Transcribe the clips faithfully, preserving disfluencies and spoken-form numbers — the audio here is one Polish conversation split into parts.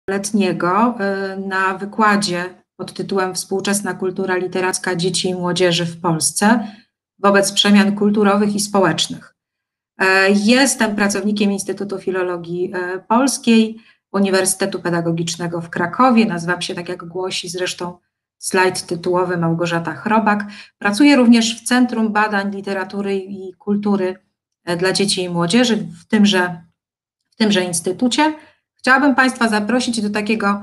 letniego na wykładzie pod tytułem Współczesna kultura literacka dzieci i młodzieży w Polsce wobec przemian kulturowych i społecznych. Jestem pracownikiem Instytutu Filologii Polskiej Uniwersytetu Pedagogicznego w Krakowie. Nazywam się, tak jak głosi zresztą slajd tytułowy, Małgorzata Chrobak. Pracuję również w Centrum Badań Literatury i Kultury dla Dzieci i Młodzieży w tymże, w tymże instytucie. Chciałabym Państwa zaprosić do takiego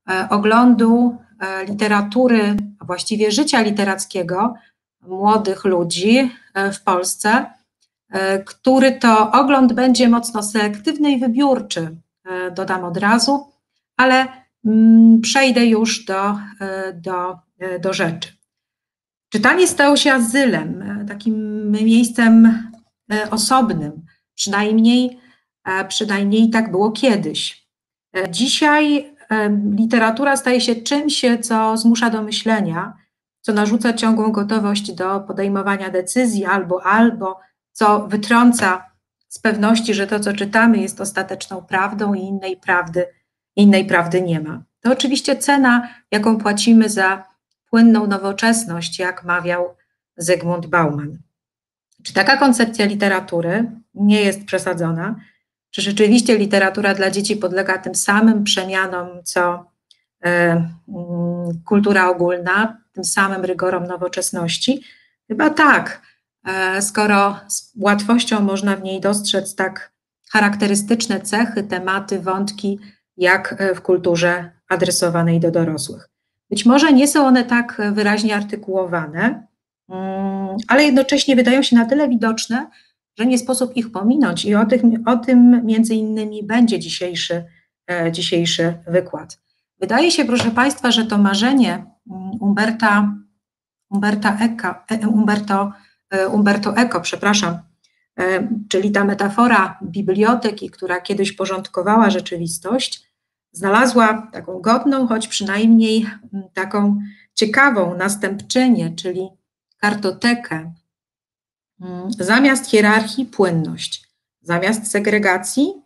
oglądu literatury, a właściwie życia literackiego młodych ludzi w Polsce, który to ogląd będzie mocno selektywny i wybiórczy, dodam od razu, ale przejdę już do, do, do rzeczy. Czytanie stało się azylem, takim miejscem osobnym, przynajmniej, przynajmniej tak było kiedyś. Dzisiaj literatura staje się czymś, co zmusza do myślenia, co narzuca ciągłą gotowość do podejmowania decyzji albo, albo, co wytrąca z pewności, że to, co czytamy, jest ostateczną prawdą i innej prawdy, innej prawdy nie ma. To oczywiście cena, jaką płacimy za płynną nowoczesność, jak mawiał Zygmunt Bauman. Czy taka koncepcja literatury nie jest przesadzona? Czy rzeczywiście literatura dla dzieci podlega tym samym przemianom, co y, y, kultura ogólna, tym samym rygorom nowoczesności? Chyba tak, y, skoro z łatwością można w niej dostrzec tak charakterystyczne cechy, tematy, wątki, jak w kulturze adresowanej do dorosłych. Być może nie są one tak wyraźnie artykułowane, y, ale jednocześnie wydają się na tyle widoczne, że nie sposób ich pominąć i o, tych, o tym między innymi będzie dzisiejszy, e, dzisiejszy wykład. Wydaje się, proszę Państwa, że to marzenie Umberta, Umberta Eco, Umberto, Umberto Eco, przepraszam, e, czyli ta metafora biblioteki, która kiedyś porządkowała rzeczywistość, znalazła taką godną, choć przynajmniej taką ciekawą następczynię, czyli kartotekę. Zamiast hierarchii płynność, zamiast segregacji,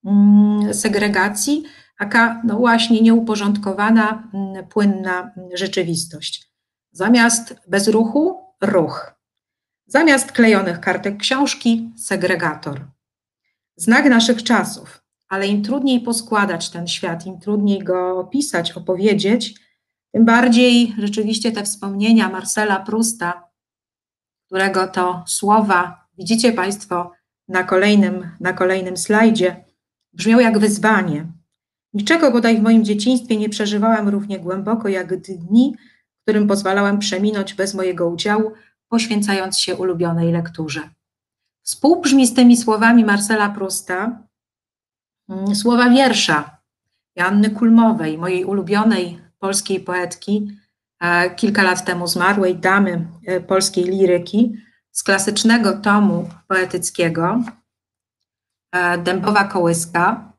segregacji taka no właśnie nieuporządkowana, płynna rzeczywistość. Zamiast bezruchu ruch, zamiast klejonych kartek książki segregator. Znak naszych czasów, ale im trudniej poskładać ten świat, im trudniej go opisać, opowiedzieć, tym bardziej rzeczywiście te wspomnienia Marcela Prousta, którego to słowa widzicie Państwo na kolejnym, na kolejnym slajdzie, brzmią jak wyzwanie. Niczego bodaj w moim dzieciństwie nie przeżywałam równie głęboko jak dni, którym pozwalałam przeminąć bez mojego udziału, poświęcając się ulubionej lekturze. Współbrzmi z tymi słowami Marcela Prousta słowa wiersza Joanny Kulmowej, mojej ulubionej polskiej poetki, kilka lat temu zmarłej damy polskiej liryki, z klasycznego tomu poetyckiego Dębowa kołyska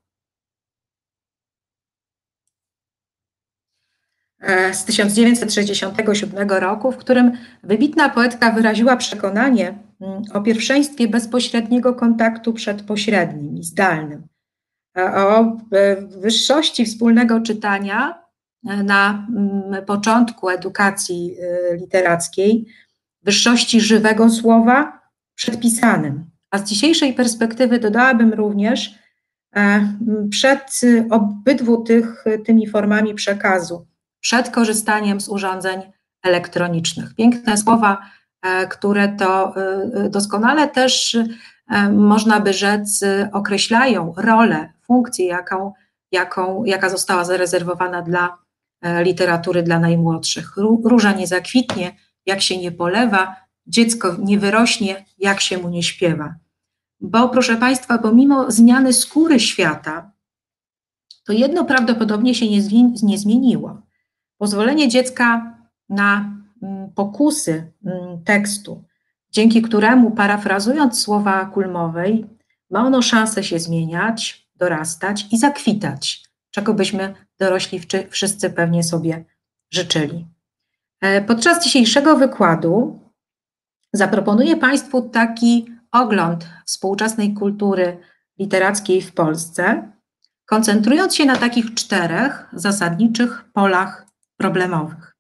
z tysiąc dziewięćset sześćdziesiątego siódmego roku, w którym wybitna poetka wyraziła przekonanie o pierwszeństwie bezpośredniego kontaktu przed pośrednim i zdalnym, o wyższości wspólnego czytania na początku edukacji literackiej, wyższości żywego słowa przed pisanym. A z dzisiejszej perspektywy dodałabym również przed obydwu tych, tymi formami przekazu, przed korzystaniem z urządzeń elektronicznych. Piękne słowa, które to doskonale też, można by rzec, określają rolę, funkcję, jaką, jaką, jaka została zarezerwowana dla literatury dla najmłodszych. Róża nie zakwitnie, jak się nie polewa, dziecko nie wyrośnie, jak się mu nie śpiewa. Bo proszę Państwa, pomimo zmiany skóry świata, to jedno prawdopodobnie się nie, nie zmieniło. Pozwolenie dziecka na pokusy tekstu, dzięki któremu, parafrazując słowa Kulmowej, ma ono szansę się zmieniać, dorastać i zakwitać, czego byśmy dorośli wszyscy pewnie sobie życzyli. Podczas dzisiejszego wykładu zaproponuję Państwu taki ogląd współczesnej kultury literackiej w Polsce, koncentrując się na takich czterech zasadniczych polach problemowych.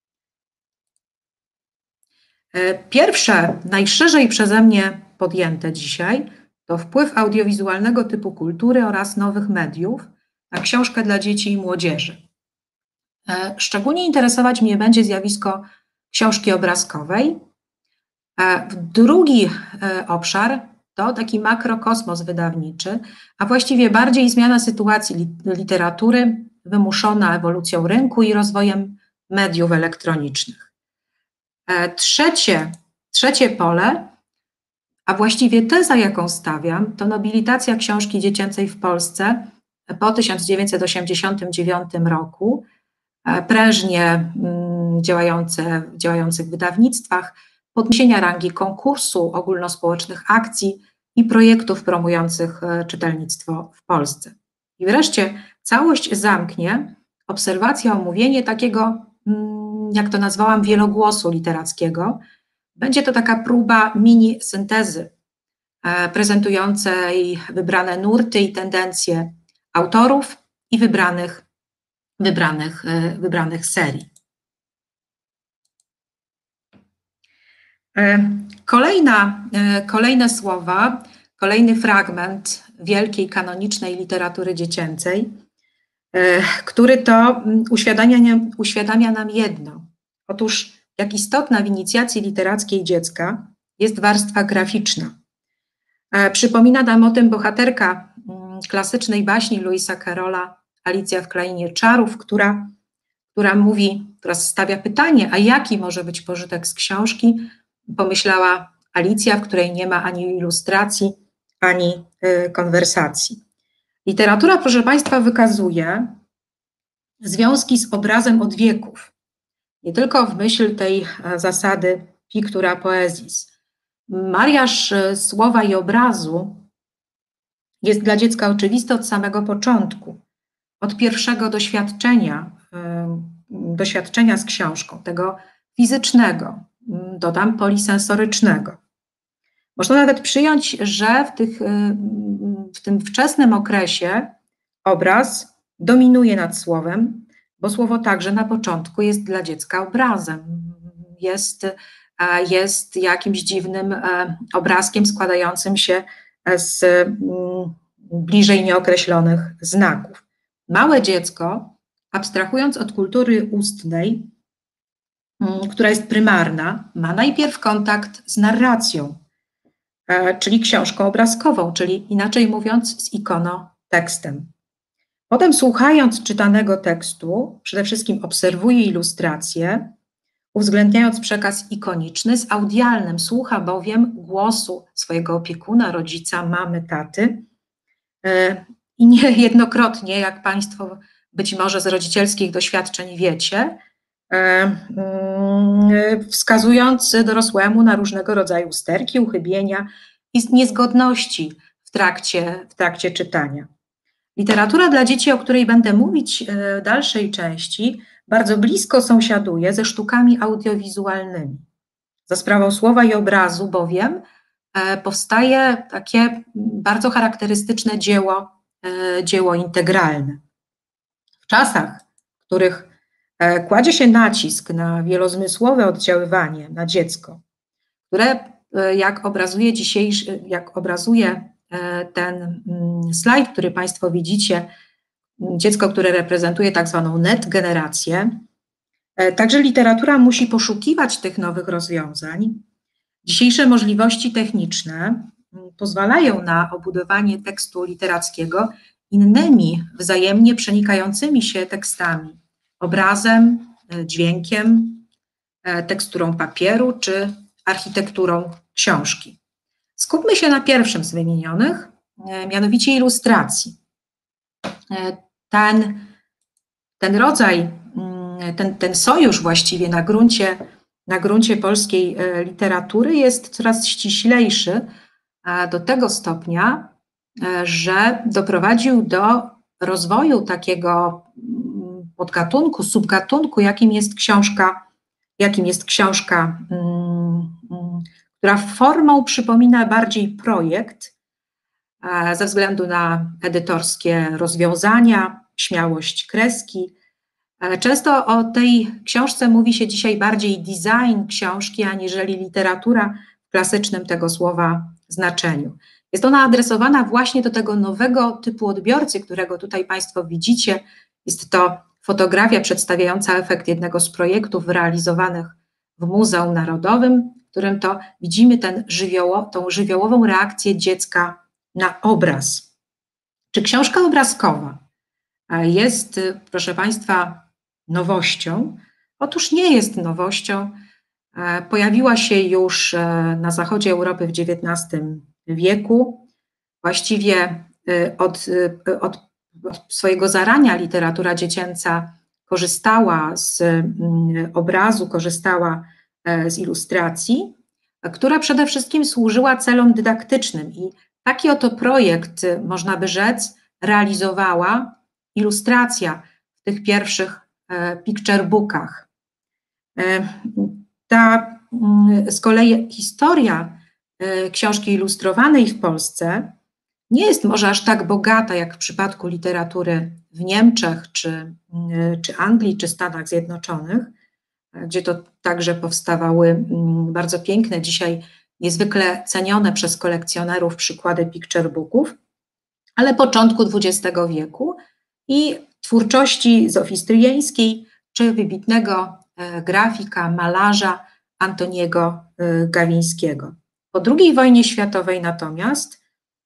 Pierwsze, najszerzej przeze mnie podjęte dzisiaj, to wpływ audiowizualnego typu kultury oraz nowych mediów na książkę dla dzieci i młodzieży. Szczególnie interesować mnie będzie zjawisko książki obrazkowej. Drugi obszar to taki makrokosmos wydawniczy, a właściwie bardziej zmiana sytuacji literatury wymuszona ewolucją rynku i rozwojem mediów elektronicznych. Trzecie, trzecie pole, a właściwie teza, jaką stawiam, to nobilitacja książki dziecięcej w Polsce po tysiąc dziewięćset osiemdziesiątym dziewiątym roku, prężnie działające w działających wydawnictwach, podniesienia rangi konkursu, ogólnospołecznych akcji i projektów promujących czytelnictwo w Polsce. I wreszcie całość zamknie obserwacja, omówienie takiego, jak to nazwałam, wielogłosu literackiego. Będzie to taka próba mini syntezy prezentującej wybrane nurty i tendencje autorów i wybranych, wybranych, wybranych serii. Kolejna, kolejne słowa, kolejny fragment wielkiej kanonicznej literatury dziecięcej, który to uświadamia, uświadamia nam jedno. Otóż jak istotna w inicjacji literackiej dziecka jest warstwa graficzna. Przypomina nam o tym bohaterka klasycznej baśni Lewisa Carrolla Alicja w Krainie Czarów, która, która mówi, która stawia pytanie, a jaki może być pożytek z książki? Pomyślała Alicja, w której nie ma ani ilustracji, ani y, konwersacji. Literatura, proszę Państwa, wykazuje związki z obrazem od wieków. Nie tylko w myśl tej zasady pictura poesis. Mariaż słowa i obrazu jest dla dziecka oczywisty od samego początku, od pierwszego doświadczenia, doświadczenia z książką, tego fizycznego, dodam polisensorycznego. Można nawet przyjąć, że w, tych, w tym wczesnym okresie obraz dominuje nad słowem, bo słowo także na początku jest dla dziecka obrazem, jest, jest jakimś dziwnym obrazkiem składającym się z bliżej nieokreślonych znaków. Małe dziecko, abstrahując od kultury ustnej, która jest prymarna, ma najpierw kontakt z narracją, czyli książką obrazkową, czyli inaczej mówiąc z ikonotekstem. Potem słuchając czytanego tekstu, przede wszystkim obserwuje ilustracje, uwzględniając przekaz ikoniczny z audialnym, słucha bowiem głosu swojego opiekuna, rodzica, mamy, taty. I niejednokrotnie, jak Państwo być może z rodzicielskich doświadczeń wiecie, wskazując dorosłemu na różnego rodzaju usterki, uchybienia i niezgodności w trakcie, w trakcie czytania. Literatura dla dzieci, o której będę mówić w dalszej części, bardzo blisko sąsiaduje ze sztukami audiowizualnymi. Za sprawą słowa i obrazu bowiem powstaje takie bardzo charakterystyczne dzieło, dzieło integralne. W czasach, w których kładzie się nacisk na wielozmysłowe oddziaływanie na dziecko, które, jak obrazuje dzisiejszy, jak obrazuje ten slajd, który Państwo widzicie, dziecko, które reprezentuje tak zwaną net generację, także literatura musi poszukiwać tych nowych rozwiązań. Dzisiejsze możliwości techniczne pozwalają na obudowanie tekstu literackiego innymi wzajemnie przenikającymi się tekstami, obrazem, dźwiękiem, teksturą papieru czy architekturą książki. Skupmy się na pierwszym z wymienionych, mianowicie ilustracji. Ten, ten rodzaj, ten, ten sojusz właściwie na gruncie, na gruncie polskiej literatury jest coraz ściślejszy do tego stopnia, że doprowadził do rozwoju takiego podgatunku, subgatunku, jakim jest książka, jakim jest książka, która formą przypomina bardziej projekt ze względu na edytorskie rozwiązania, śmiałość kreski. Często o tej książce mówi się dzisiaj bardziej design książki, aniżeli literatura w klasycznym tego słowa znaczeniu. Jest ona adresowana właśnie do tego nowego typu odbiorcy, którego tutaj Państwo widzicie. Jest to fotografia przedstawiająca efekt jednego z projektów realizowanych w Muzeum Narodowym, w którym to widzimy ten żywioło, tą żywiołową reakcję dziecka na obraz. Czy książka obrazkowa jest, proszę Państwa, nowością? Otóż nie jest nowością. Pojawiła się już na zachodzie Europy w dziewiętnastym wieku. Właściwie od, od, od swojego zarania literatura dziecięca korzystała z obrazu, korzystała z ilustracji, która przede wszystkim służyła celom dydaktycznym. I taki oto projekt, można by rzec, realizowała ilustracja w tych pierwszych picture bookach. Ta z kolei historia książki ilustrowanej w Polsce nie jest może aż tak bogata jak w przypadku literatury w Niemczech, czy, czy Anglii, czy Stanach Zjednoczonych, gdzie to także powstawały bardzo piękne, dzisiaj niezwykle cenione przez kolekcjonerów przykłady picture booków, ale początku dwudziestego wieku i twórczości Zofii Stryjeńskiej, czy wybitnego grafika, malarza Antoniego Gawlińskiego. Po drugiej wojnie światowej natomiast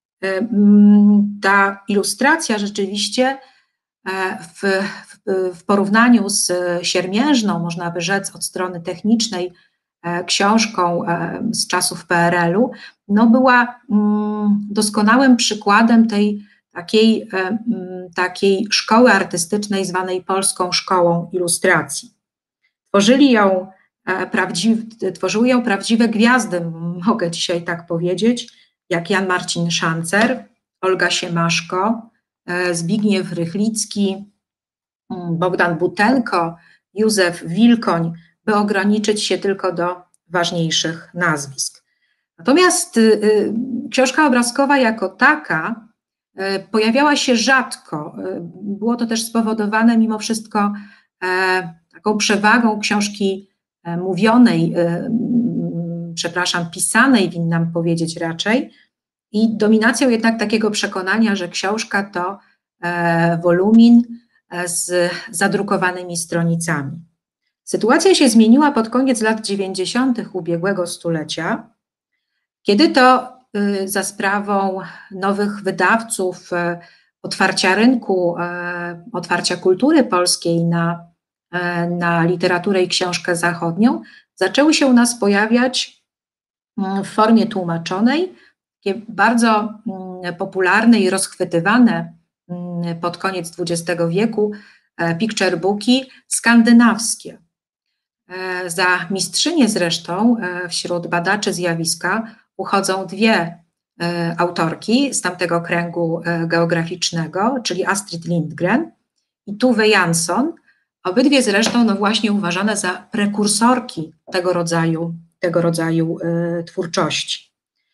ta ilustracja rzeczywiście w, w, w porównaniu z siermiężną, można by rzec od strony technicznej, książką z czasów P R L u, no była doskonałym przykładem tej takiej, takiej szkoły artystycznej zwanej Polską Szkołą Ilustracji. Tworzyli ją prawdziwe, tworzyły ją prawdziwe gwiazdy, mogę dzisiaj tak powiedzieć, jak Jan Marcin Szancer, Olga Siemaszko, Zbigniew Rychlicki, Bogdan Butenko, Józef Wilkoń, by ograniczyć się tylko do ważniejszych nazwisk. Natomiast y, książka obrazkowa jako taka y, pojawiała się rzadko. Y, było to też spowodowane mimo wszystko y, taką przewagą książki y, mówionej, y, przepraszam, pisanej, winnam powiedzieć raczej, i dominacją jednak takiego przekonania, że książka to y, wolumin y, z zadrukowanymi stronicami. Sytuacja się zmieniła pod koniec lat dziewięćdziesiątych ubiegłego stulecia, kiedy to y, za sprawą nowych wydawców, y, otwarcia rynku, y, otwarcia kultury polskiej na, y, na literaturę i książkę zachodnią, zaczęły się u nas pojawiać y, w formie tłumaczonej, takie bardzo y, popularne i rozchwytywane y, pod koniec dwudziestego wieku y, picture booki skandynawskie. Za mistrzynię zresztą wśród badaczy zjawiska uchodzą dwie autorki z tamtego kręgu geograficznego, czyli Astrid Lindgren i Tove Jansson, obydwie zresztą no właśnie uważane za prekursorki tego rodzaju, tego rodzaju twórczości.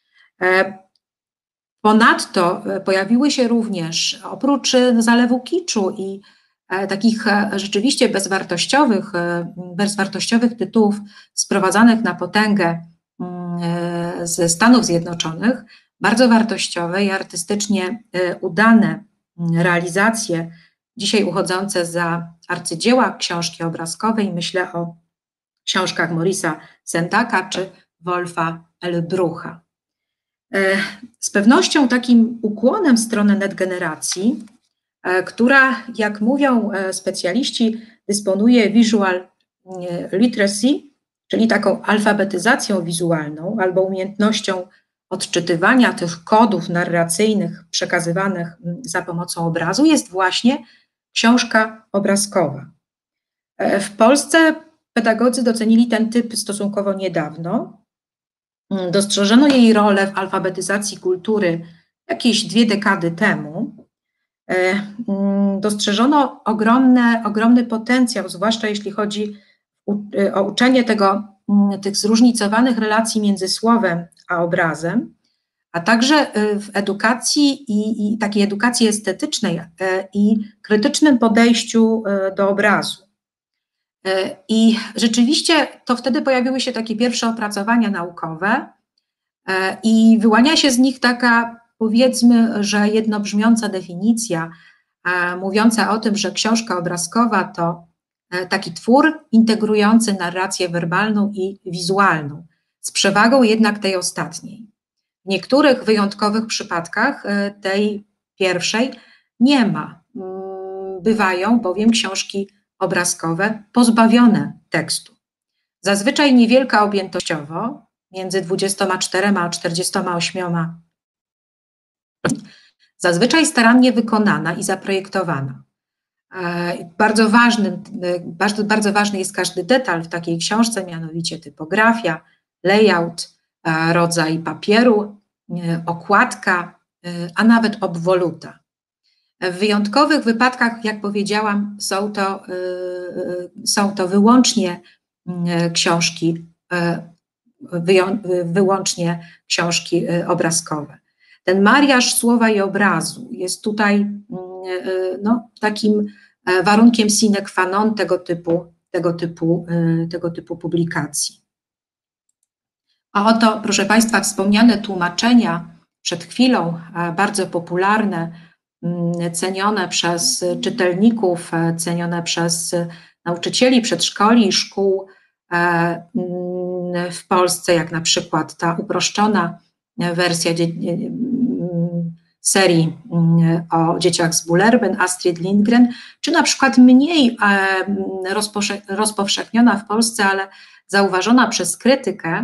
Ponadto pojawiły się również, oprócz zalewu kiczu i takich rzeczywiście bezwartościowych, bezwartościowych tytułów sprowadzanych na potęgę ze Stanów Zjednoczonych, bardzo wartościowe i artystycznie udane realizacje, dzisiaj uchodzące za arcydzieła książki obrazkowej. Myślę o książkach Maurice'a Sendaka czy Wolfa Elbrucha. Z pewnością takim ukłonem w stronę netgeneracji, która, jak mówią specjaliści, dysponuje visual literacy, czyli taką alfabetyzacją wizualną albo umiejętnością odczytywania tych kodów narracyjnych przekazywanych za pomocą obrazu, jest właśnie książka obrazkowa. W Polsce pedagodzy docenili ten typ stosunkowo niedawno. Dostrzeżono jej rolę w alfabetyzacji kultury jakieś dwie dekady temu. Dostrzeżono ogromne, ogromny potencjał, zwłaszcza jeśli chodzi o uczenie tego, tych zróżnicowanych relacji między słowem a obrazem, a także w edukacji i, i takiej edukacji estetycznej i krytycznym podejściu do obrazu. I rzeczywiście to wtedy pojawiły się takie pierwsze opracowania naukowe i wyłania się z nich taka, powiedzmy, że jednobrzmiąca definicja, mówiąca o tym, że książka obrazkowa to taki twór integrujący narrację werbalną i wizualną, z przewagą jednak tej ostatniej. W niektórych wyjątkowych przypadkach tej pierwszej nie ma. Bywają bowiem książki obrazkowe pozbawione tekstu. Zazwyczaj niewielka objętościowo, między dwudziestoma czterema a czterdziestoma ośmioma, zazwyczaj starannie wykonana i zaprojektowana. Bardzo ważny, bardzo, bardzo ważny jest każdy detal w takiej książce, mianowicie typografia, layout, rodzaj papieru, okładka, a nawet obwoluta. W wyjątkowych wypadkach, jak powiedziałam, są to, są to wyłącznie książki, wyłącznie książki obrazkowe. Ten mariaż słowa i obrazu jest tutaj no, takim warunkiem sine qua non tego typu, tego typu, tego typu publikacji. A oto, proszę Państwa, wspomniane tłumaczenia przed chwilą, bardzo popularne, cenione przez czytelników, cenione przez nauczycieli przedszkoli i szkół w Polsce, jak na przykład ta uproszczona wersja serii o dzieciach z Bullerbyn, Astrid Lindgren, czy na przykład mniej rozpowszechniona w Polsce, ale zauważona przez krytykę,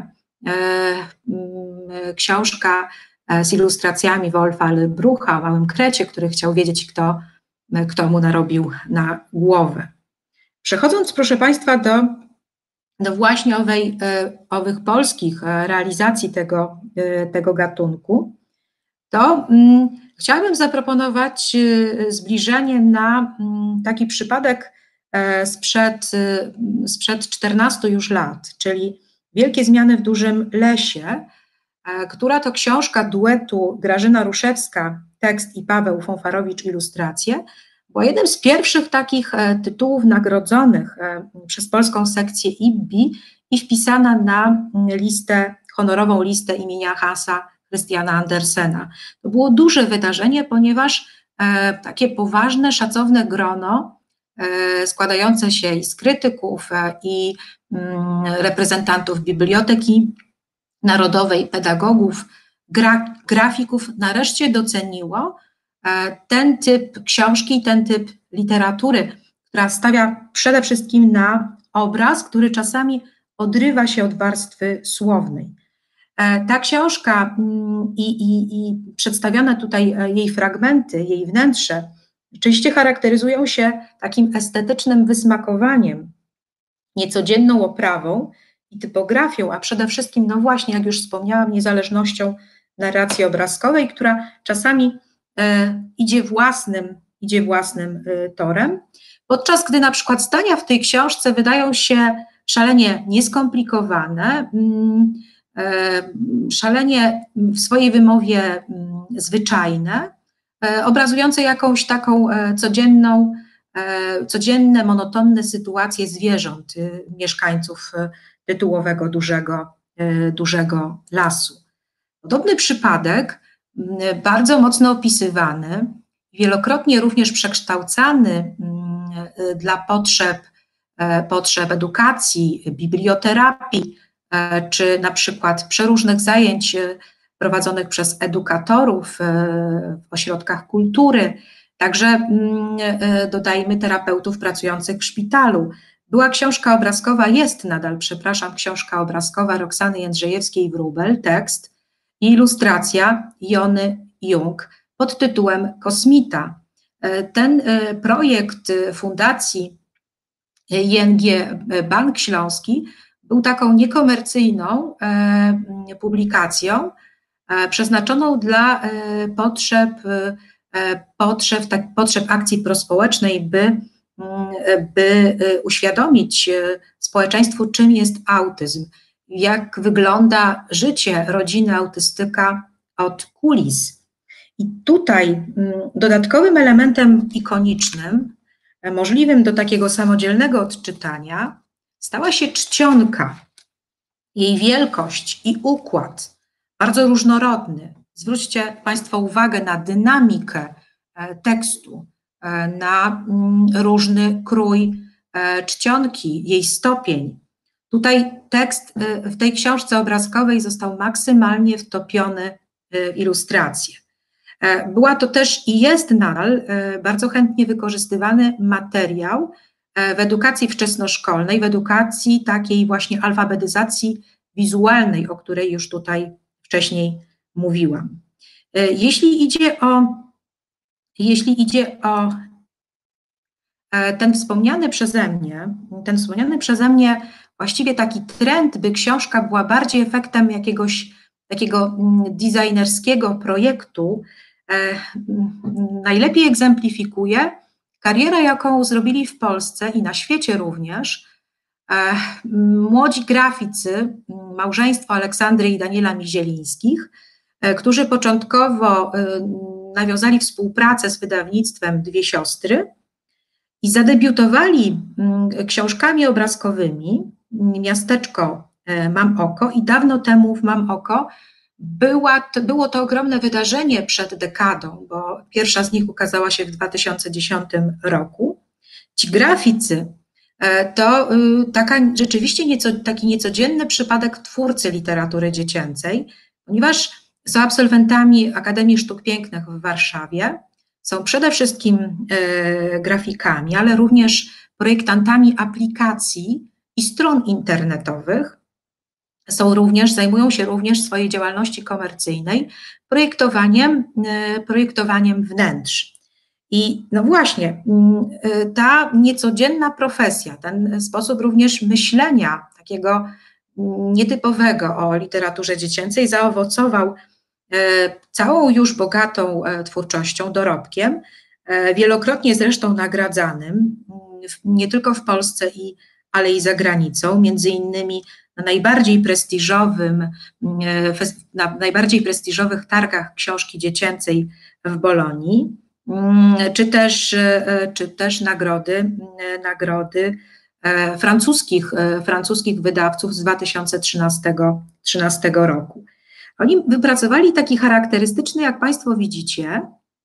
książka z ilustracjami Wolfa Brucha o małym krecie, który chciał wiedzieć, kto, kto mu narobił na głowę. Przechodząc, proszę Państwa, do, do właśnie owej, owych polskich realizacji tego, tego gatunku, to um, chciałabym zaproponować zbliżenie na um, taki przypadek e, sprzed, sprzed czternastu już lat, czyli Wielkie zmiany w dużym lesie, e, która to książka duetu Grażyna Ruszewska, tekst, i Paweł Fonfarowicz, ilustracje, była jednym z pierwszych takich e, tytułów nagrodzonych e, przez polską sekcję I B B I i wpisana na listę, honorową listę imienia Hansa Christiana Andersena. To było duże wydarzenie, ponieważ e, takie poważne, szacowne grono e, składające się i z krytyków e, i mm, reprezentantów Biblioteki Narodowej, pedagogów, gra, grafików nareszcie doceniło e, ten typ książki, ten typ literatury, która stawia przede wszystkim na obraz, który czasami odrywa się od warstwy słownej. Ta książka i, i, i przedstawione tutaj jej fragmenty, jej wnętrze, oczywiście charakteryzują się takim estetycznym wysmakowaniem, niecodzienną oprawą i typografią, a przede wszystkim, no właśnie, jak już wspomniałam, niezależnością narracji obrazkowej, która czasami e, idzie własnym, idzie własnym e, torem, podczas gdy na przykład zdania w tej książce wydają się szalenie nieskomplikowane, mm, szalenie w swojej wymowie zwyczajne, obrazujące jakąś taką codzienną, codzienne, monotonne sytuacje zwierząt, mieszkańców tytułowego dużego, dużego lasu. Podobny przypadek, bardzo mocno opisywany, wielokrotnie również przekształcany dla potrzeb, potrzeb edukacji, biblioterapii, czy na przykład przeróżnych zajęć prowadzonych przez edukatorów w ośrodkach kultury, także dodajmy terapeutów pracujących w szpitalu. Była książka obrazkowa, jest nadal, przepraszam, książka obrazkowa Roxany Jędrzejewskiej-Wróbel, tekst i ilustracja Jony Jung pod tytułem Kosmita. Ten projekt Fundacji I N G Bank Śląski był taką niekomercyjną e, publikacją e, przeznaczoną dla e, potrzeb, e, potrzeb, tak, potrzeb akcji prospołecznej, by, by uświadomić społeczeństwu, czym jest autyzm, jak wygląda życie rodziny autystyka od kulis. I tutaj dodatkowym elementem ikonicznym, możliwym do takiego samodzielnego odczytania, stała się czcionka. Jej wielkość i układ, bardzo różnorodny. Zwróćcie Państwo uwagę na dynamikę tekstu, na różny krój czcionki, jej stopień. Tutaj tekst w tej książce obrazkowej został maksymalnie wtopiony w ilustrację. Była to też i jest nadal bardzo chętnie wykorzystywany materiał w edukacji wczesnoszkolnej, w edukacji takiej właśnie alfabetyzacji wizualnej, o której już tutaj wcześniej mówiłam. Jeśli idzie o, jeśli idzie o ten wspomniany przeze mnie, ten wspomniany przeze mnie właściwie taki trend, by książka była bardziej efektem jakiegoś takiego designerskiego projektu, najlepiej egzemplifikuje karierę, jaką zrobili w Polsce i na świecie również młodzi graficy, małżeństwo Aleksandry i Daniela Mizielińskich, którzy początkowo nawiązali współpracę z wydawnictwem Dwie Siostry i zadebiutowali książkami obrazkowymi Miasteczko Mam Oko i dawno temu w Mam Oko była to, było to ogromne wydarzenie przed dekadą, bo pierwsza z nich ukazała się w dwa tysiące dziesiątym roku. Ci graficy to taka, rzeczywiście nieco, taki niecodzienny przypadek twórcy literatury dziecięcej, ponieważ są absolwentami Akademii Sztuk Pięknych w Warszawie, są przede wszystkim e, grafikami, ale również projektantami aplikacji i stron internetowych. Są również, zajmują się również w swojej działalności komercyjnej projektowaniem, e, projektowaniem wnętrz. I no właśnie, ta niecodzienna profesja, ten sposób również myślenia takiego nietypowego o literaturze dziecięcej zaowocował całą już bogatą twórczością, dorobkiem, wielokrotnie zresztą nagradzanym, nie tylko w Polsce, i, ale i za granicą, między innymi na najbardziej prestiżowym, na najbardziej prestiżowych targach książki dziecięcej w Bolonii, czy też, czy też nagrody, nagrody francuskich, francuskich wydawców z dwa tysiące trzynastego roku. Oni wypracowali taki charakterystyczny, jak Państwo widzicie,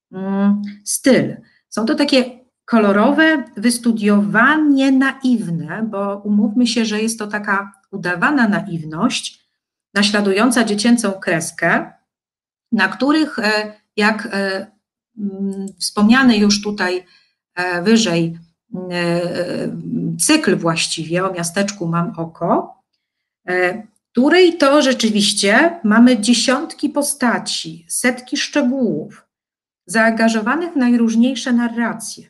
styl. Są to takie kolorowe, wystudiowanie naiwne, bo umówmy się, że jest to taka udawana naiwność, naśladująca dziecięcą kreskę, na których, jak wspomniany już tutaj wyżej cykl właściwie o Miasteczku Mam Oko, której to rzeczywiście mamy dziesiątki postaci, setki szczegółów, zaangażowanych w najróżniejsze narracje.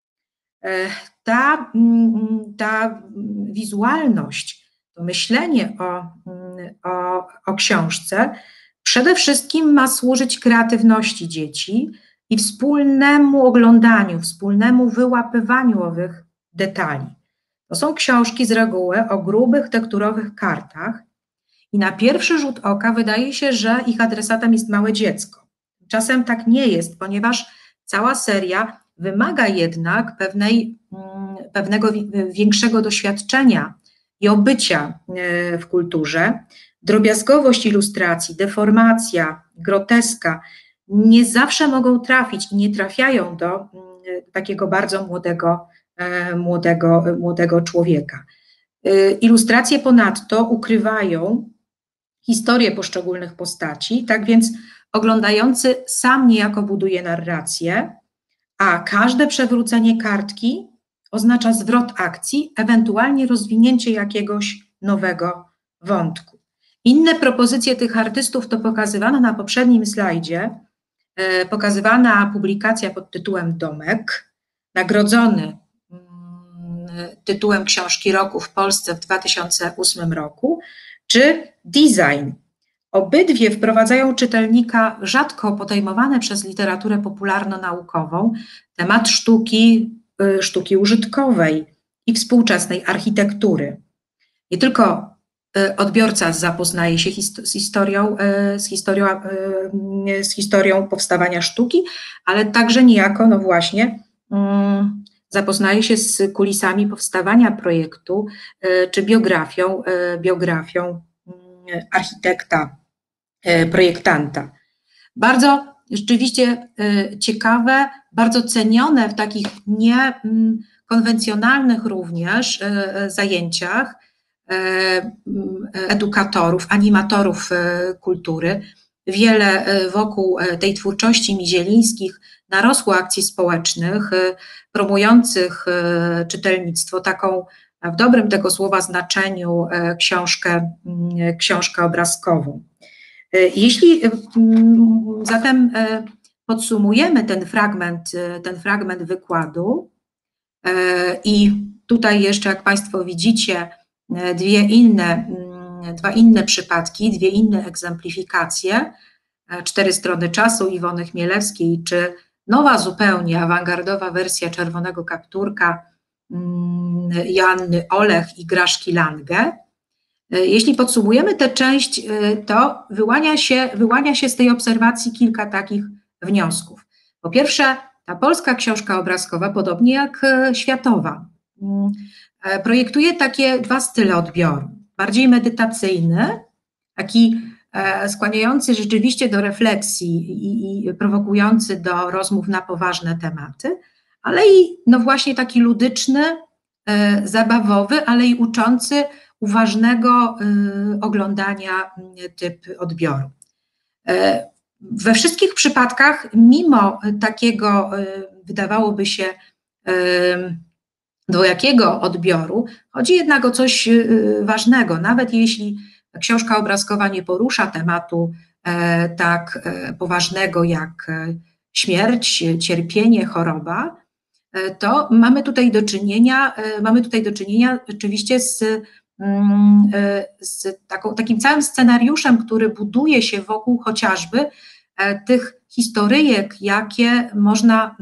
Ta, ta wizualność, to myślenie o, o, o książce przede wszystkim ma służyć kreatywności dzieci i wspólnemu oglądaniu, wspólnemu wyłapywaniu owych detali. To są książki z reguły o grubych, tekturowych kartach i na pierwszy rzut oka wydaje się, że ich adresatem jest małe dziecko. Czasem tak nie jest, ponieważ cała seria wymaga jednak pewnej, pewnego większego doświadczenia i obycia w kulturze. Drobiazgowość ilustracji, deformacja, groteska nie zawsze mogą trafić i nie trafiają do takiego bardzo młodego, młodego, młodego człowieka. Ilustracje ponadto ukrywają historię poszczególnych postaci, tak więc oglądający sam niejako buduje narrację, a każde przewrócenie kartki oznacza zwrot akcji, ewentualnie rozwinięcie jakiegoś nowego wątku. Inne propozycje tych artystów to pokazywana na poprzednim slajdzie, e, pokazywana publikacja pod tytułem Domek, nagrodzony mm, tytułem książki roku w Polsce w dwa tysiące ósmym roku, czy Design. Obydwie wprowadzają czytelnika w rzadko podejmowane przez literaturę popularno-naukową temat sztuki, sztuki użytkowej i współczesnej architektury. Nie tylko odbiorca zapoznaje się z historią, z historią, z historią powstawania sztuki, ale także niejako, no właśnie, zapoznaje się z kulisami powstawania projektu, czy biografią, biografią architekta, projektanta. Bardzo rzeczywiście ciekawe, bardzo cenione w takich niekonwencjonalnych również zajęciach edukatorów, animatorów kultury. Wiele wokół tej twórczości Mizielińskich narosło akcji społecznych promujących czytelnictwo, taką w dobrym tego słowa znaczeniu książkę, książkę obrazkową. Jeśli zatem podsumujemy ten fragment, ten fragment wykładu i tutaj jeszcze, jak Państwo widzicie, dwie inne, dwa inne przypadki, dwie inne egzemplifikacje, cztery strony czasu Iwony Chmielewskiej, czy nowa zupełnie awangardowa wersja Czerwonego kapturka Joanny Olech i Graszki Lange. Jeśli podsumujemy tę część, to wyłania się, wyłania się z tej obserwacji kilka takich wniosków. Po pierwsze, ta polska książka obrazkowa, podobnie jak światowa, projektuje takie dwa style odbioru. Bardziej medytacyjny, taki skłaniający rzeczywiście do refleksji i, i prowokujący do rozmów na poważne tematy, ale i no właśnie taki ludyczny, zabawowy, ale i uczący uważnego oglądania typ odbioru. We wszystkich przypadkach, mimo takiego, wydawałoby się, dwojakiego odbioru, chodzi jednak o coś ważnego. Nawet jeśli książka obrazkowa nie porusza tematu tak poważnego jak śmierć, cierpienie, choroba, to mamy tutaj do czynienia, mamy tutaj do czynienia oczywiście z, z taką, takim całym scenariuszem, który buduje się wokół chociażby tych historyjek, jakie można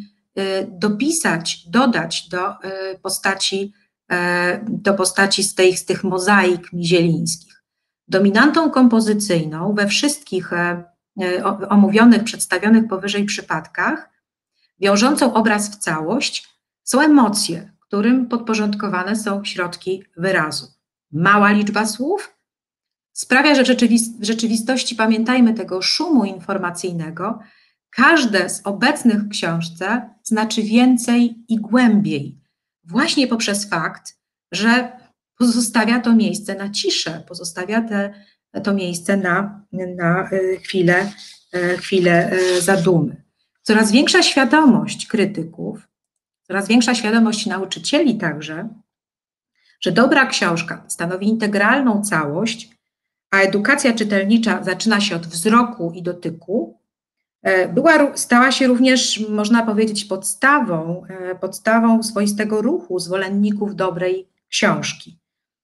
dopisać, dodać do postaci, do postaci z, tej, z tych mozaik mizielińskich. Dominantą kompozycyjną we wszystkich omówionych, przedstawionych powyżej przypadkach, wiążącą obraz w całość, są emocje, którym podporządkowane są środki wyrazu. Mała liczba słów sprawia, że w rzeczywistości, pamiętajmy tego szumu informacyjnego, każde z obecnych w książce znaczy więcej i głębiej, właśnie poprzez fakt, że pozostawia to miejsce na ciszę, pozostawia te, to miejsce na, na chwilę, chwilę zadumy. Coraz większa świadomość krytyków, coraz większa świadomość nauczycieli także, że dobra książka stanowi integralną całość, a edukacja czytelnicza zaczyna się od wzroku i dotyku, była, stała się również, można powiedzieć, podstawą, podstawą swoistego ruchu zwolenników dobrej książki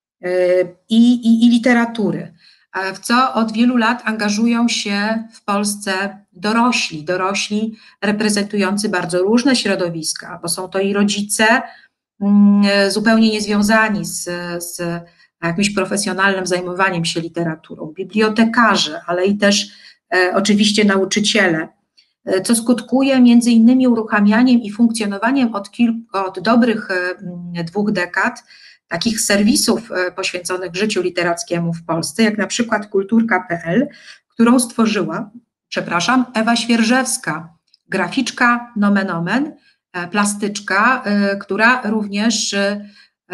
i, i, i literatury, w co od wielu lat angażują się w Polsce dorośli, dorośli reprezentujący bardzo różne środowiska, bo są to i rodzice zupełnie niezwiązani z, z jakimś profesjonalnym zajmowaniem się literaturą, bibliotekarze, ale i też e, oczywiście nauczyciele, co skutkuje między innymi uruchamianiem i funkcjonowaniem od, kilku, od dobrych e, dwóch dekad takich serwisów e, poświęconych życiu literackiemu w Polsce, jak na przykład kulturka kropka pe el, którą stworzyła, przepraszam, Ewa Świerżewska, graficzka nomen omen, e, plastyczka, e, która również e,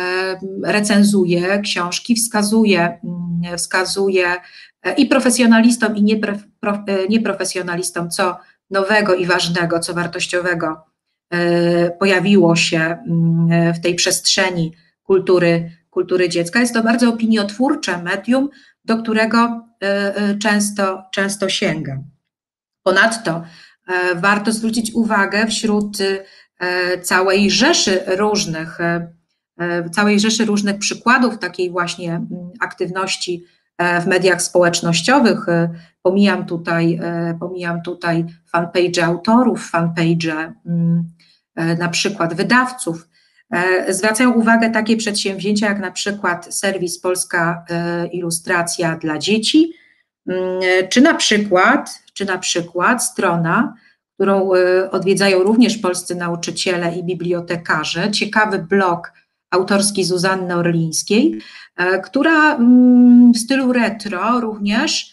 recenzuje książki, wskazuje, wskazuje i profesjonalistom, i niepre, pro, nieprofesjonalistom, co nowego i ważnego, co wartościowego pojawiło się w tej przestrzeni kultury, kultury dziecka. Jest to bardzo opiniotwórcze medium, do którego często, często sięgam. Ponadto warto zwrócić uwagę wśród całej rzeszy różnych całej rzeszy różnych przykładów takiej właśnie aktywności w mediach społecznościowych. Pomijam tutaj, pomijam tutaj fanpage autorów, fanpage na przykład wydawców, Zwracają uwagę takie przedsięwzięcia jak na przykład serwis Polska Ilustracja dla dzieci, czy na przykład, czy na przykład strona, którą odwiedzają również polscy nauczyciele i bibliotekarze, ciekawy blog autorski Zuzanny Orlińskiej, która w stylu retro również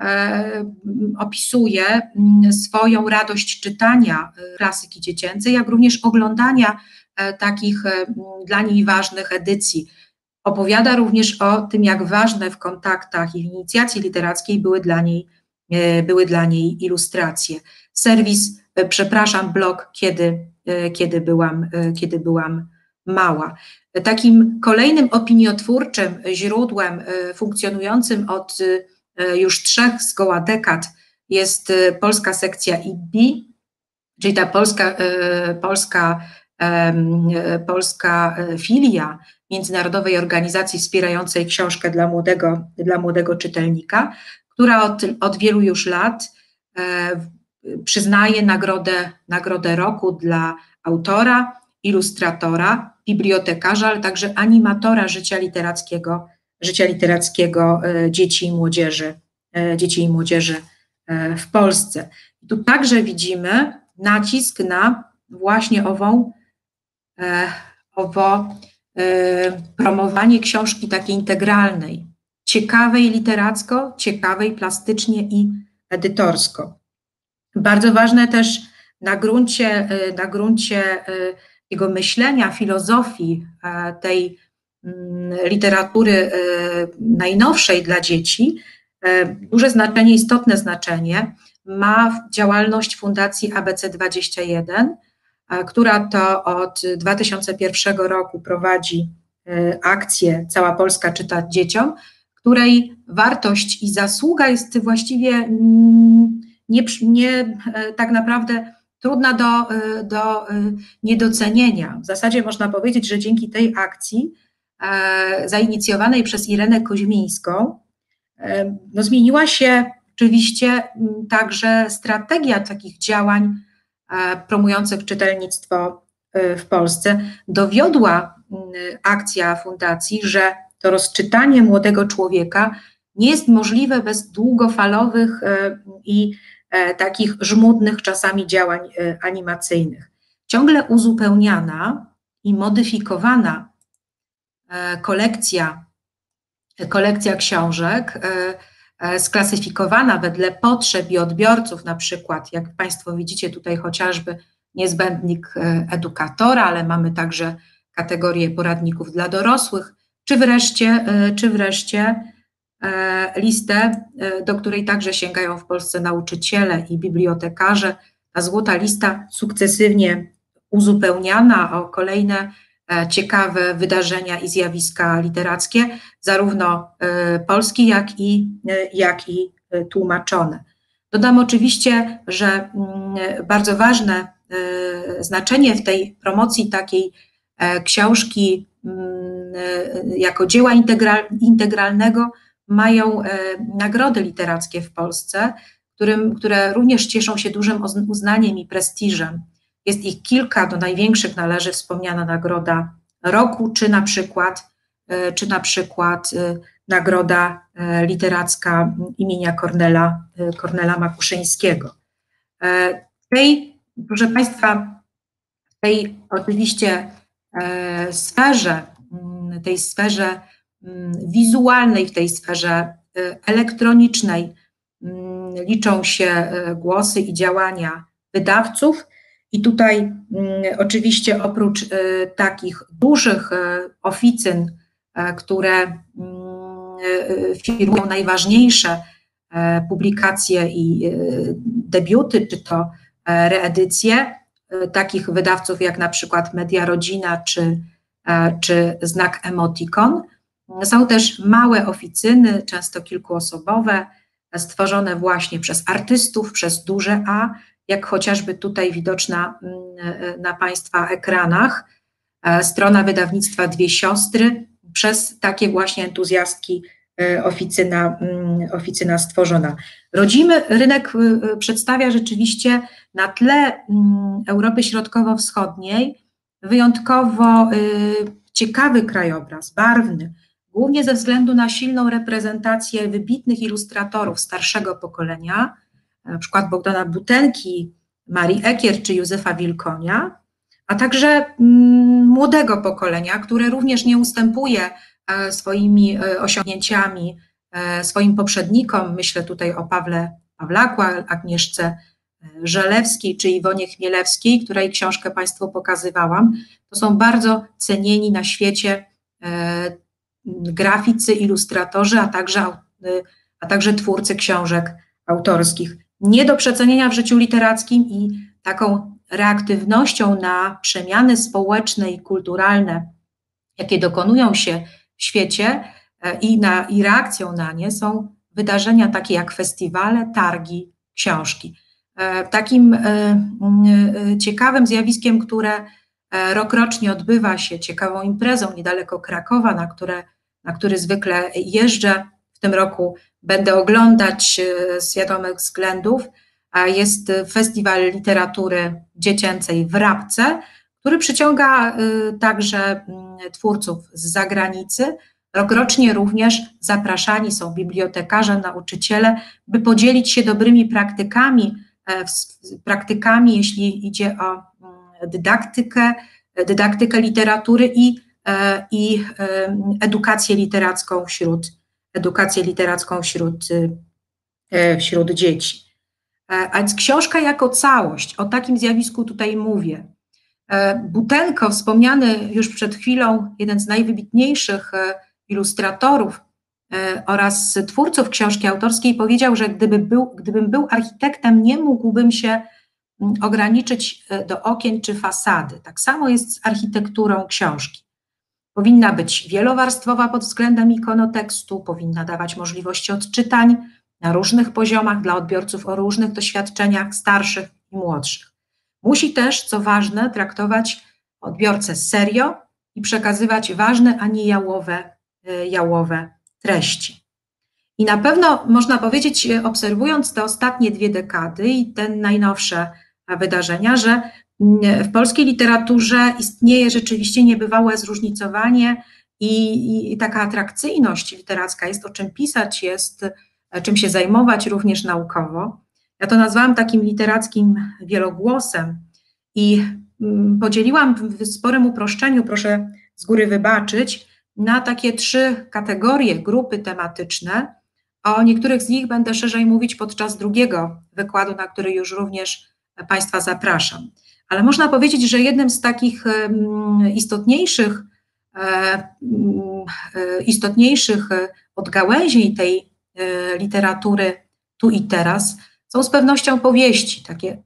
opisuje swoją radość czytania klasyki dziecięcej, jak również oglądania takich dla niej ważnych edycji. Opowiada również o tym, jak ważne w kontaktach i w inicjacji literackiej były dla niej, były dla niej ilustracje. Serwis, przepraszam, blog, kiedy, kiedy, byłam, kiedy byłam mała. Takim kolejnym opiniotwórczym źródłem funkcjonującym od już trzech zgoła dekad jest polska sekcja I B I, czyli ta polska, polska, polska filia Międzynarodowej Organizacji Wspierającej Książkę dla młodego, dla młodego czytelnika, która od, od wielu już lat przyznaje nagrodę, nagrodę roku dla autora, ilustratora, bibliotekarza, ale także animatora życia literackiego, życia literackiego dzieci i młodzieży, dzieci i młodzieży w Polsce. I tu także widzimy nacisk na właśnie ową, owo promowanie książki takiej integralnej, ciekawej literacko, ciekawej plastycznie i edytorsko. Bardzo ważne też na gruncie, na gruncie jego myślenia, filozofii tej literatury najnowszej dla dzieci, duże znaczenie, istotne znaczenie ma działalność Fundacji A B C dwadzieścia jeden, która to od dwa tysiące pierwszego roku prowadzi akcję Cała Polska czyta dzieciom, której wartość i zasługa jest właściwie nie, nie tak naprawdę trudna do, do niedocenienia. W zasadzie można powiedzieć, że dzięki tej akcji zainicjowanej przez Irenę Koźmińską no zmieniła się oczywiście także strategia takich działań promujących czytelnictwo w Polsce. Dowiodła akcja fundacji, że to rozczytanie młodego człowieka nie jest możliwe bez długofalowych i takich żmudnych czasami działań animacyjnych. Ciągle uzupełniana i modyfikowana kolekcja, kolekcja książek, sklasyfikowana wedle potrzeb i odbiorców, na przykład, jak Państwo widzicie tutaj chociażby niezbędnik edukatora, ale mamy także kategorię poradników dla dorosłych, czy wreszcie, czy wreszcie listę, do której także sięgają w Polsce nauczyciele i bibliotekarze. Ta złota lista sukcesywnie uzupełniana o kolejne ciekawe wydarzenia i zjawiska literackie, zarówno polskie, jak i, jak i tłumaczone. Dodam oczywiście, że bardzo ważne znaczenie w tej promocji takiej książki jako dzieła integral, integralnego mają nagrody literackie w Polsce, którym, które również cieszą się dużym uznaniem i prestiżem. Jest ich kilka, do największych należy wspomniana Nagroda Roku, czy na przykład, czy na przykład Nagroda Literacka imienia Kornela, Kornela Makuszyńskiego. W tej, proszę Państwa, w tej oczywiście sferze, tej sferze wizualnej, w tej sferze elektronicznej liczą się głosy i działania wydawców. I tutaj y, oczywiście oprócz y, takich dużych y, oficyn, y, które y, firmują najważniejsze y, publikacje i y, debiuty, czy to y, reedycje, y, takich wydawców jak na przykład Media Rodzina czy, y, czy Znak Emotikon. Są też małe oficyny, często kilkuosobowe, stworzone właśnie przez artystów, przez duże A, jak chociażby tutaj widoczna na Państwa ekranach, strona wydawnictwa Dwie Siostry, przez takie właśnie entuzjastki oficyna, oficyna stworzona. Rodzimy rynek przedstawia rzeczywiście na tle Europy Środkowo-Wschodniej wyjątkowo ciekawy krajobraz, barwny, głównie ze względu na silną reprezentację wybitnych ilustratorów starszego pokolenia, na przykład Bogdana Butenki, Marii Ekier czy Józefa Wilkonia, a także młodego pokolenia, które również nie ustępuje swoimi osiągnięciami swoim poprzednikom. Myślę tutaj o Pawle Pawlaku, Agnieszce Żelewskiej czy Iwonie Chmielewskiej, której książkę Państwu pokazywałam. To są bardzo cenieni na świecie graficy, ilustratorzy, a także, a także twórcy książek autorskich. Nie do przecenienia w życiu literackim i taką reaktywnością na przemiany społeczne i kulturalne, jakie dokonują się w świecie i, na, i reakcją na nie są wydarzenia takie jak festiwale, targi, książki. Takim ciekawym zjawiskiem, które rokrocznie odbywa się, ciekawą imprezą niedaleko Krakowa, na, które, na który zwykle jeżdżę, w tym roku będę oglądać z wiadomych względów, jest Festiwal Literatury Dziecięcej w Rabce, który przyciąga także twórców z zagranicy. Rokrocznie również zapraszani są bibliotekarze, nauczyciele, by podzielić się dobrymi praktykami, praktykami, jeśli idzie o dydaktykę, dydaktykę literatury i, i edukację literacką wśród, edukację literacką wśród, wśród dzieci. A więc książka jako całość, o takim zjawisku tutaj mówię. Butenko, wspomniany już przed chwilą, jeden z najwybitniejszych ilustratorów oraz twórców książki autorskiej, powiedział, że gdyby był, gdybym był architektem, nie mógłbym się ograniczyć do okien czy fasady. Tak samo jest z architekturą książki. Powinna być wielowarstwowa pod względem ikonotekstu, powinna dawać możliwości odczytań na różnych poziomach dla odbiorców o różnych doświadczeniach starszych i młodszych. Musi też, co ważne, traktować odbiorcę serio i przekazywać ważne, a nie jałowe, jałowe treści. I na pewno można powiedzieć, obserwując te ostatnie dwie dekady i te najnowsze wydarzenia, że w polskiej literaturze istnieje rzeczywiście niebywałe zróżnicowanie i, i taka atrakcyjność literacka, jest o czym pisać, jest czym się zajmować również naukowo. Ja to nazwałam takim literackim wielogłosem i podzieliłam w sporym uproszczeniu, proszę z góry wybaczyć, na takie trzy kategorie, grupy tematyczne. O niektórych z nich będę szerzej mówić podczas drugiego wykładu, na który już również Państwa zapraszam. Ale można powiedzieć, że jednym z takich istotniejszych, istotniejszych odgałęzień tej literatury tu i teraz są z pewnością powieści, takie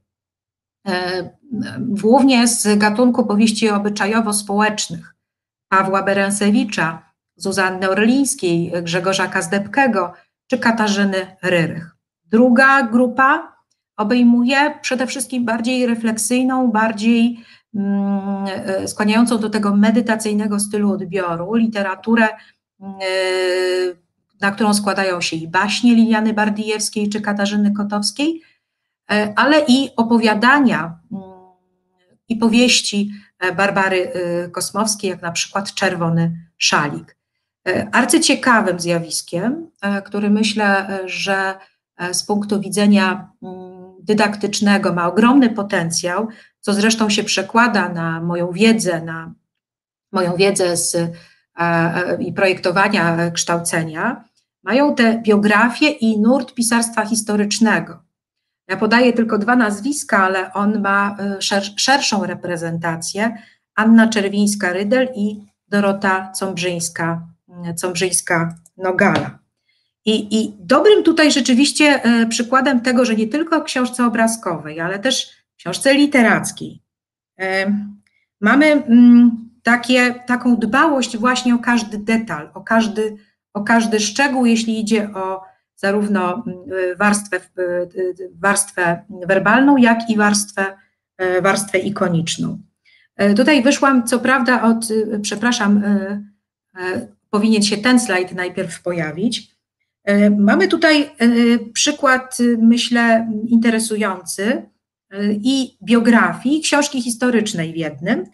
głównie z gatunku powieści obyczajowo-społecznych Pawła Berensewicza, Zuzanny Orlińskiej, Grzegorza Kazdebkiego czy Katarzyny Ryrych. Druga grupa obejmuje przede wszystkim bardziej refleksyjną, bardziej mm, skłaniającą do tego medytacyjnego stylu odbioru, literaturę, yy, na którą składają się i baśnie Liliany Bardijewskiej czy Katarzyny Kotowskiej, yy, ale i opowiadania yy, i powieści Barbary yy, Kosmowskiej, jak na przykład Czerwony Szalik. Yy, arcyciekawym zjawiskiem, yy, który myślę, że yy, z punktu widzenia yy, dydaktycznego ma ogromny potencjał, co zresztą się przekłada na moją wiedzę, na moją wiedzę z, e, e, i projektowania kształcenia, mają te biografie i nurt pisarstwa historycznego. Ja podaję tylko dwa nazwiska, ale on ma szer, szerszą reprezentację. Anna Czerwińska-Rydel i Dorota Cąbrzyńska, Cąbrzyńska-Nogala. I, I dobrym tutaj rzeczywiście e, przykładem tego, że nie tylko w książce obrazkowej, ale też w książce literackiej e, mamy m, takie, taką dbałość właśnie o każdy detal, o każdy, o każdy szczegół, jeśli idzie o zarówno warstwę, warstwę werbalną, jak i warstwę, warstwę ikoniczną. E, tutaj wyszłam co prawda od, przepraszam, e, e, powinien się ten slajd najpierw pojawić. Mamy tutaj przykład, myślę, interesujący i biografii, książki historycznej w jednym.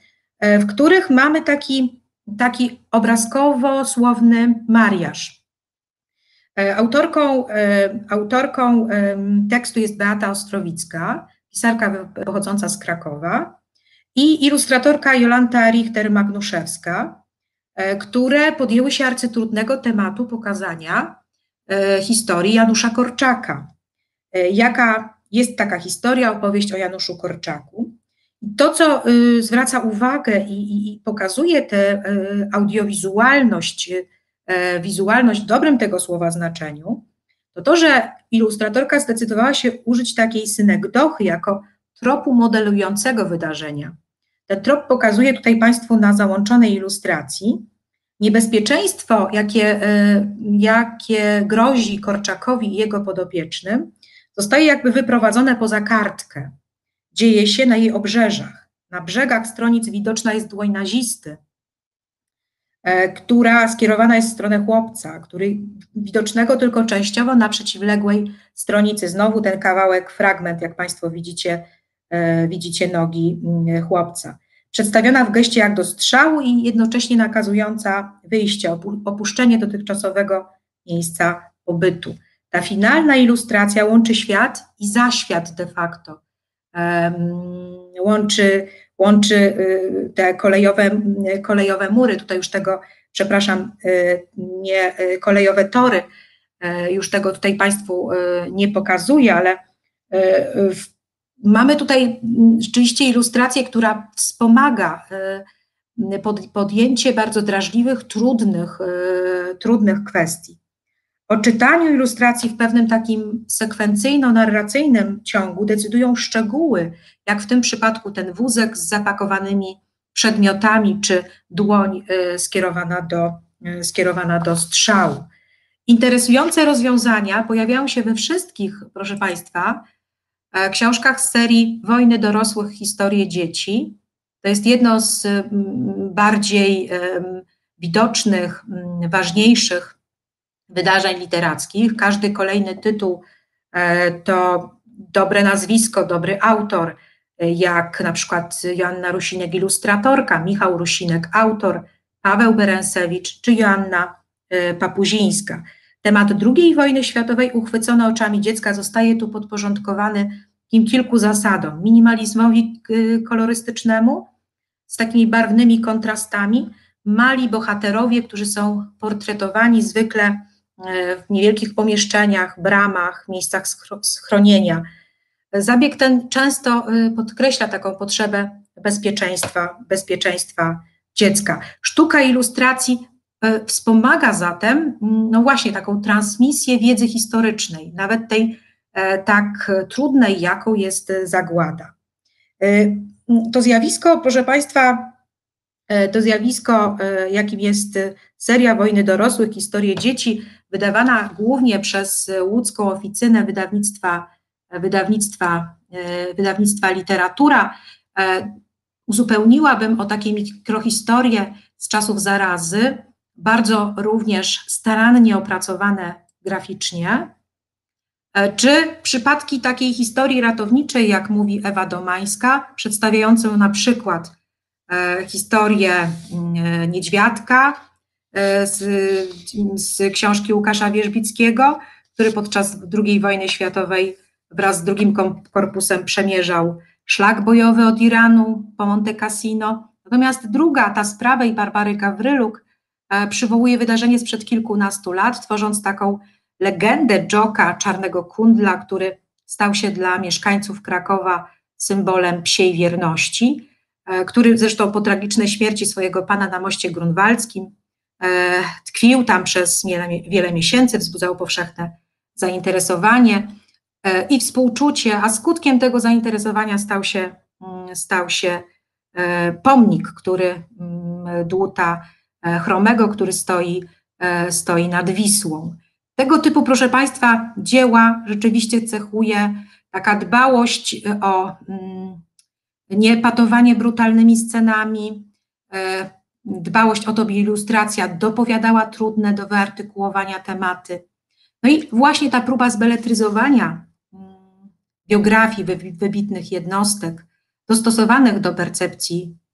w których mamy taki, taki obrazkowo-słowny mariaż. Autorką, autorką tekstu jest Beata Ostrowicka, pisarka pochodząca z Krakowa, i ilustratorka Jolanta Richter-Magnuszewska, które podjęły się arcytrudnego tematu pokazania historii Janusza Korczaka. Jaka jest taka historia, opowieść o Januszu Korczaku. To, co zwraca uwagę i, i, i pokazuje tę audiowizualność, wizualność w dobrym tego słowa znaczeniu, to to, że ilustratorka zdecydowała się użyć takiej synekdochy jako tropu modelującego wydarzenia. Ten trop pokazuje tutaj Państwu na załączonej ilustracji niebezpieczeństwo, jakie, jakie grozi Korczakowi i jego podopiecznym, zostaje jakby wyprowadzone poza kartkę. Dzieje się na jej obrzeżach. Na brzegach stronic widoczna jest dłoń nazisty, która skierowana jest w stronę chłopca, który widocznego tylko częściowo na przeciwległej stronicy. Znowu ten kawałek, fragment, jak Państwo widzicie, widzicie nogi chłopca. Przedstawiona w geście jak do strzału i jednocześnie nakazująca wyjście, opuszczenie dotychczasowego miejsca pobytu. Ta finalna ilustracja łączy świat i zaświat de facto. Um, łączy, łączy te kolejowe, kolejowe mury, tutaj już tego, przepraszam, nie kolejowe tory, już tego tutaj Państwu nie pokazuję, ale mamy tutaj rzeczywiście ilustrację, która wspomaga podjęcie bardzo drażliwych, trudnych, trudnych kwestii. O czytaniu ilustracji w pewnym takim sekwencyjno-narracyjnym ciągu decydują szczegóły, jak w tym przypadku ten wózek z zapakowanymi przedmiotami, czy dłoń skierowana do, skierowana do strzału. Interesujące rozwiązania pojawiają się we wszystkich, proszę Państwa, książkach z serii Wojny dorosłych, historie dzieci. To jest jedno z bardziej widocznych, ważniejszych wydarzeń literackich. Każdy kolejny tytuł to dobre nazwisko, dobry autor, jak na przykład Joanna Rusinek, ilustratorka, Michał Rusinek, autor, Paweł Berensewicz czy Joanna Papuzińska. Temat drugiej wojny światowej uchwycony oczami dziecka zostaje tu podporządkowany tym kilku zasadom. Minimalizmowi kolorystycznemu z takimi barwnymi kontrastami. Mali bohaterowie, którzy są portretowani zwykle w niewielkich pomieszczeniach, bramach, miejscach schronienia. Zabieg ten często podkreśla taką potrzebę bezpieczeństwa, bezpieczeństwa dziecka. Sztuka ilustracji wspomaga zatem, no właśnie, taką transmisję wiedzy historycznej, nawet tej tak trudnej, jaką jest zagłada. To zjawisko, proszę Państwa, to zjawisko, jakim jest seria Wojny dorosłych, historie dzieci, wydawana głównie przez łódzką oficynę wydawnictwa, wydawnictwa, wydawnictwa Literatura, uzupełniłabym o takie mikrohistorie z czasów zarazy, bardzo również starannie opracowane graficznie, czy przypadki takiej historii ratowniczej, jak mówi Ewa Domańska, przedstawiającą na przykład e, historię e, niedźwiadka e, z, z książki Łukasza Wierzbickiego, który podczas drugiej wojny światowej wraz z drugim korpusem przemierzał szlak bojowy od Iranu po Monte Cassino. Natomiast druga, ta z prawej, Barbary Gawryluk, e, przywołuje wydarzenie sprzed kilkunastu lat, tworząc taką legendę Dżoka, czarnego kundla, który stał się dla mieszkańców Krakowa symbolem psiej wierności, który zresztą po tragicznej śmierci swojego pana na moście grunwaldzkim tkwił tam przez wiele miesięcy, wzbudzał powszechne zainteresowanie i współczucie, a skutkiem tego zainteresowania stał się, stał się pomnik, który Dłuta Chromego, który stoi, stoi nad Wisłą. Tego typu, proszę Państwa, dzieła rzeczywiście cechuje taka dbałość o niepatowanie brutalnymi scenami, dbałość o to, by ilustracja dopowiadała trudne do wyartykułowania tematy. No i właśnie ta próba zbeletryzowania biografii wybitnych jednostek, dostosowanych do percepcji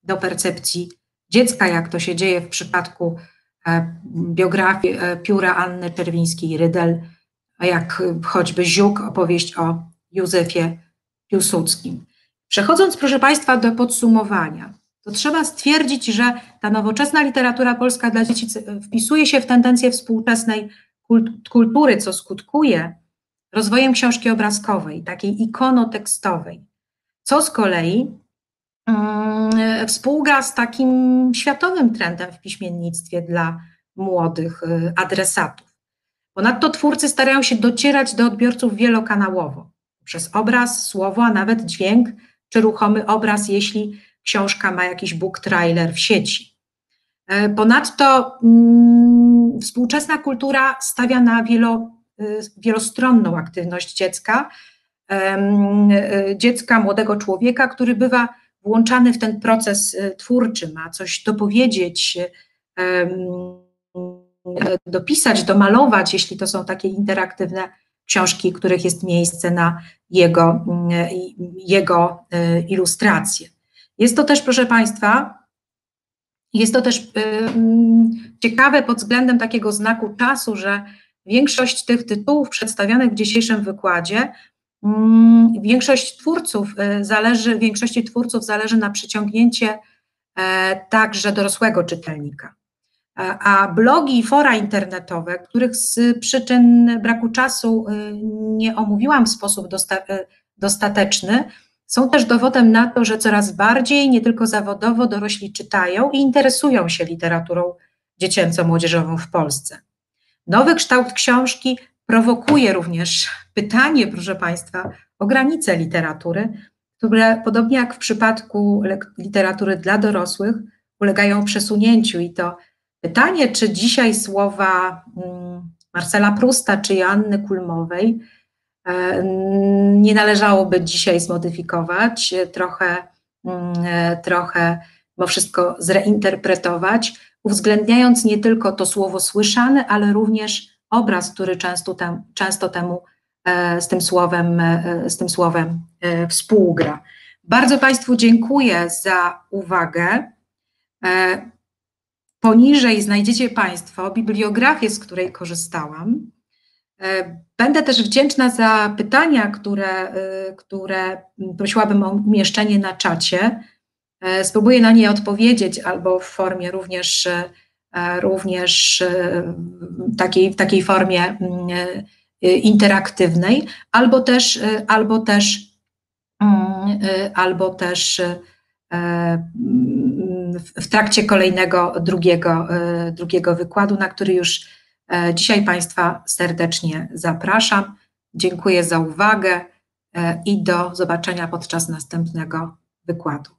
do percepcji dziecka, jak to się dzieje w przypadku biografii Pióra Anny Czerwińskiej-Rydel, jak choćby Ziuk, opowieść o Józefie Piłsudskim. Przechodząc, proszę Państwa, do podsumowania, to trzeba stwierdzić, że ta nowoczesna literatura polska dla dzieci wpisuje się w tendencję współczesnej kultury, co skutkuje rozwojem książki obrazkowej, takiej ikonotekstowej, co z kolei um, współgra z takim światowym trendem w piśmiennictwie dla młodych y, adresatów. Ponadto twórcy starają się docierać do odbiorców wielokanałowo, przez obraz, słowo, a nawet dźwięk czy ruchomy obraz, jeśli książka ma jakiś book trailer w sieci. Ponadto mm, współczesna kultura stawia na wielo, wielostronną aktywność dziecka, dziecka, młodego człowieka, który bywa włączany w ten proces twórczy, ma coś dopowiedzieć, dopisać, domalować, jeśli to są takie interaktywne książki, których jest miejsce na jego, jego ilustracje. Jest to też, proszę Państwa, jest to też ciekawe pod względem takiego znaku czasu, że większość tych tytułów przedstawionych w dzisiejszym wykładzie, większość twórców zależy, większości twórców zależy na przyciągnięcie także dorosłego czytelnika. A blogi i fora internetowe, których z przyczyn braku czasu nie omówiłam w sposób dosta dostateczny, są też dowodem na to, że coraz bardziej, nie tylko zawodowo, dorośli czytają i interesują się literaturą dziecięco-młodzieżową w Polsce. Nowy kształt książki prowokuje również pytanie, proszę Państwa, o granice literatury, które podobnie jak w przypadku literatury dla dorosłych ulegają przesunięciu i to pytanie, czy dzisiaj słowa Marcela Prusta czy Joanny Kulmowej nie należałoby dzisiaj zmodyfikować, trochę, trochę mimo wszystko zreinterpretować, uwzględniając nie tylko to słowo słyszane, ale również obraz, który często, tam, często temu z tym słowem, z tym słowem współgra. Bardzo Państwu dziękuję za uwagę. Poniżej znajdziecie Państwo bibliografię, z której korzystałam. Będę też wdzięczna za pytania, które, które prosiłabym o umieszczenie na czacie. Spróbuję na nie odpowiedzieć albo w formie również, również takiej, w takiej formie interaktywnej, albo też, albo też, albo też w trakcie kolejnego, drugiego, drugiego wykładu, na który już dzisiaj Państwa serdecznie zapraszam. Dziękuję za uwagę i do zobaczenia podczas następnego wykładu.